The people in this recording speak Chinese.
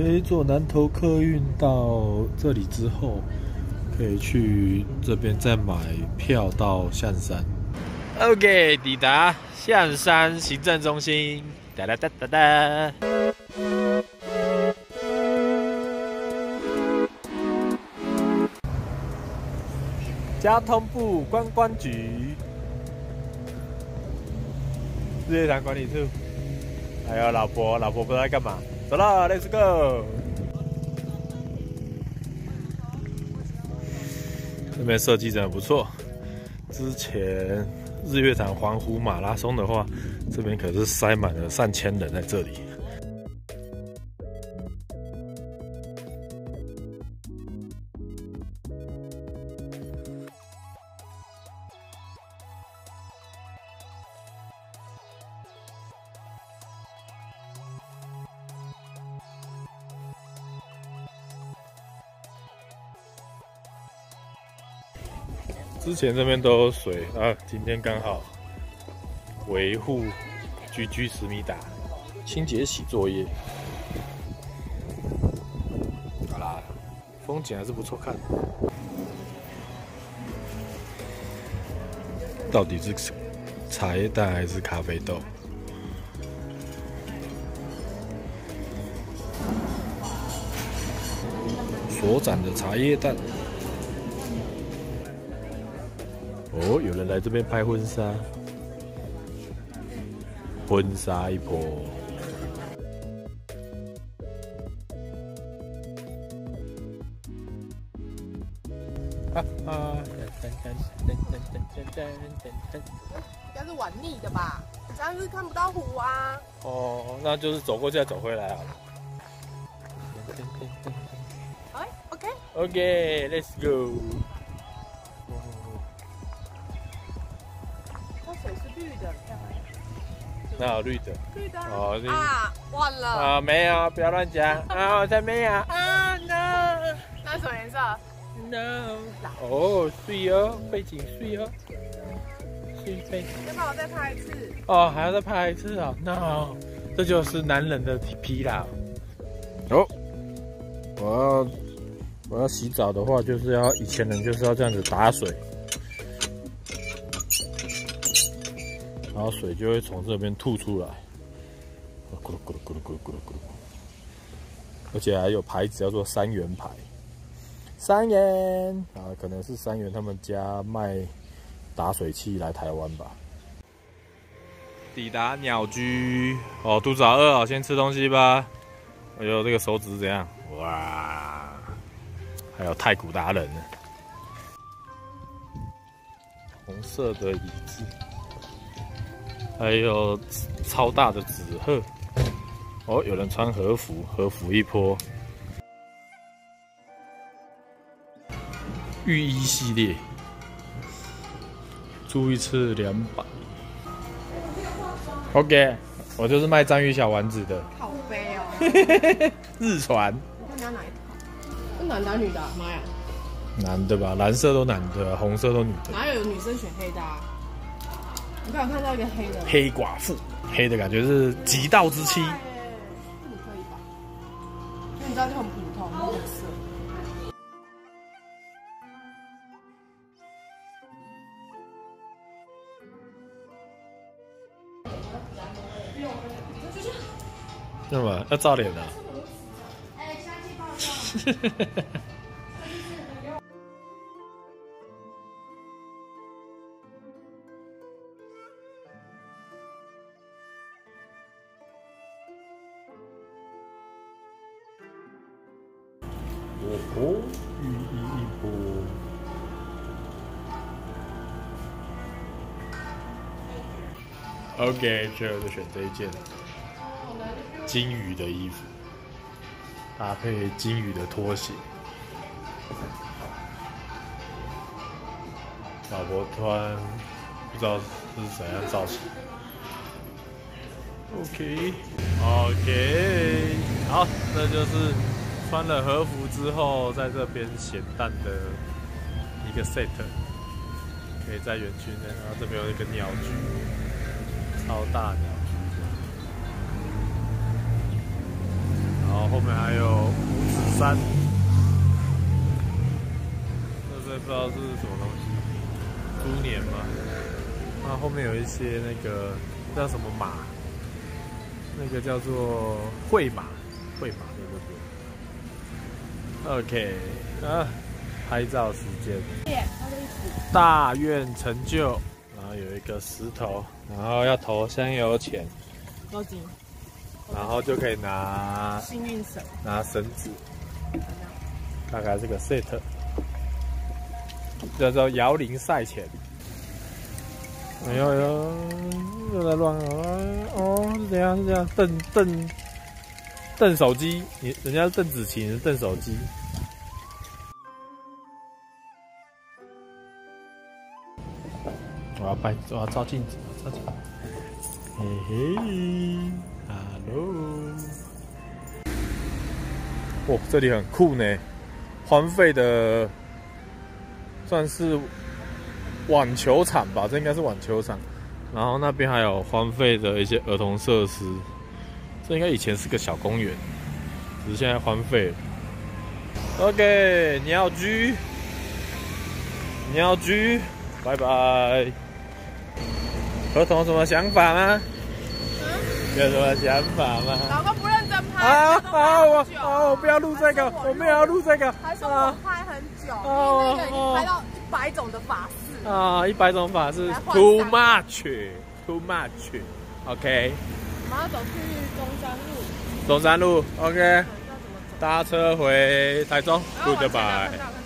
OK， 坐南投客运到这里之后，可以去这边再买票到象山。OK， 抵达象山行政中心。哒哒哒哒哒。交通部观光局，日月潭管理处。还有老婆不知道在干嘛。走了 ，Let's go。这边设计真的不错。之前日月潭环湖马拉松的话，这边可是塞满了上千人在这里。之前这边都有水啊，今天刚好维护居思密达清洁洗作业。好啦，风景还是不错看。到底是茶叶蛋还是咖啡豆？所长的茶叶蛋。哦，有人来这边拍婚纱，婚纱一波。哈哈， 应该是玩腻的吧？这样是看不到湖啊。 哦，那就是走过去再走回来好了。 哎 ，OK，Let's go。 水是绿的，看哪有绿的？ 绿的哦啊，忘了啊，没有，不要乱讲啊，我才没有啊 ，no。那什么颜色 ？No。哦，水哦，背景水哦，水背。 要不要我再拍一次？ 哦，还要再拍一次啊 ？No， 这就是男人的疲劳。哦，我要洗澡的话，就是要以前人就是要这样子打水。然后水就会从这边吐出来，咕噜咕噜咕噜咕噜咕噜咕噜，而且还有牌子叫做3元牌，3元啊，可能是3元他们家卖打水器来台湾吧。抵达鸟居哦，肚子好饿哦，先吃东西吧。哎呦，这个手指怎样？哇，还有太古达人呢，红色的椅子。还有超大的纸鹤哦，有人穿和服，和服一波。浴衣系列，住一次200。OK， 我就是卖章鱼小丸子的。 好悲哦。 日传。 你看哪一套？是男的女的？妈呀！ 男的吧，蓝色都男的，红色都女的。 哪有女生选黑的啊？我刚有看到一个黑的。 黑寡妇，黑的感觉是极道之妻。 你可以吧？因为你知道就很普通，很有色。 干嘛？要照脸啊？哦，寓意一波。OK， 最后就选这一件金鱼的衣服，搭配金鱼的拖鞋。老婆突然不知道是怎样造型。OK， 好，这就是穿了和服之后，在这边咸蛋的一个 set， 可以在园区内，然后这边有一个鸟居，超大鸟居，然后后面还有五指山，这边不知道是什么东西，猪年吗？那后面有一些那个叫什么马，那个叫做会马，对不对 ？OK 啊，拍照时间。大愿成就，然后有一个石头，然后要投香油钱， 多少？ 然后就可以拿幸运绳， 拿绳子，大概这个 set， 叫做摇铃赛钱。哎呦呦，又在乱哦，是这样是这样，瞪手机，人家是邓紫棋，你是瞪手机。我要照镜子，嘿嘿 ，Hello。哦，这里很酷呢，荒废的算是网球场吧，这应该是网球场。然后那边还有荒废的一些儿童设施，这应该以前是个小公园，只是现在荒废了。OK， 鸟居，拜拜。合同有什么想法吗？有什么想法吗？ 老公不认真拍。 我不要录这个，我没有要录这个。 还说我拍很久，那个已经拍到100种的法式。 100种法式 ，too much。OK。 我们要走去中山路 ，OK。搭车回台中 ，Goodbye。